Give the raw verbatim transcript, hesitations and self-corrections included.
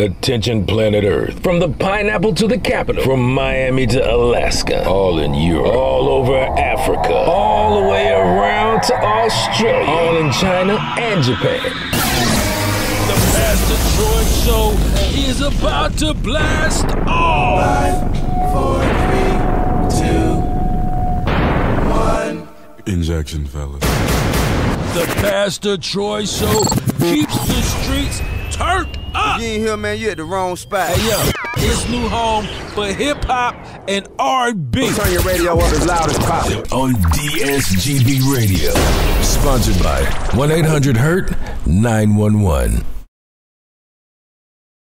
Attention planet Earth. From the pineapple to the capital. From Miami to Alaska. All in Europe. All over Africa. All the way around to Australia. All in China and Japan. The Pastor Troy Show is about to blast off. Five, four, three, two, one. Injection, fellas. The Pastor Troy Show keeps the streets turned up. You ain't here, man. You at the wrong spot. Hey, yo, it's new home for hip-hop and R and B. Turn your radio up as loud as possible. On D S G B Radio. Sponsored by one eight hundred hurt nine one one.